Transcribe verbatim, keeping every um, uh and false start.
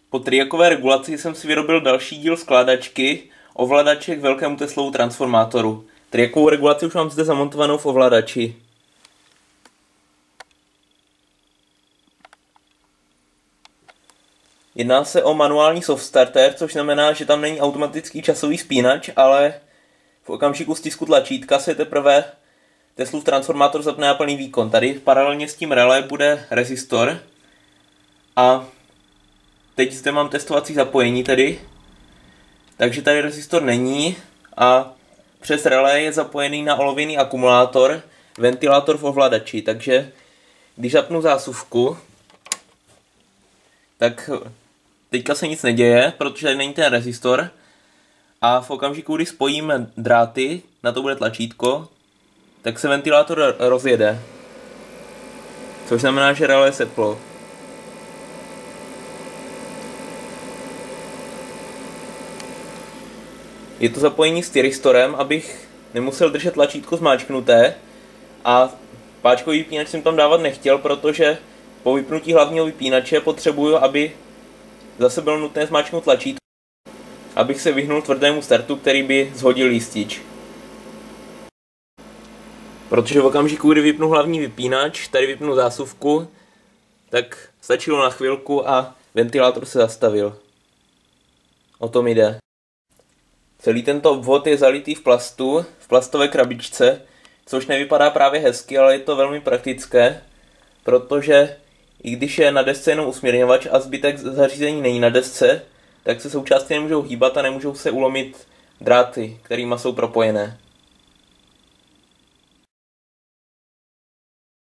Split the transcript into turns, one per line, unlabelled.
Po triakové regulaci jsem si vyrobil další díl skládačky, ovladače k velkému Teslovu transformátoru. Triakovou regulaci už mám zde zamontovanou v ovladači. Jedná se o manuální soft starter, což znamená, že tam není automatický časový spínač, ale v okamžiku stisku tlačítka se teprve Teslův transformátor zapne na plný výkon. Tady paralelně s tím relé bude rezistor a teď zde mám testovací zapojení tedy, takže tady rezistor není a přes relé je zapojený na olověný akumulátor, ventilátor v ovladači, takže když zapnu zásuvku, tak teďka se nic neděje, protože tady není ten rezistor a v okamžiku, kdy spojíme dráty, na to bude tlačítko, tak se ventilátor rozjede, což znamená, že relé seplo. Je to zapojení s tyristorem, abych nemusel držet tlačítko zmáčknuté a páčkový vypínač jsem tam dávat nechtěl, protože po vypnutí hlavního vypínače potřebuju, aby zase bylo nutné zmáčknout tlačítko, abych se vyhnul tvrdému startu, který by zhodil listič. Protože v okamžiku, kdy vypnu hlavní vypínač, tady vypnu zásuvku, tak stačilo na chvilku a ventilátor se zastavil. O tom jde. Celý tento obvod je zalitý v plastu, v plastové krabičce, což nevypadá právě hezky, ale je to velmi praktické, protože i když je na desce jenom usměrňovač a zbytek zařízení není na desce, tak se součástky nemůžou hýbat a nemůžou se ulomit dráty, kterými jsou propojené.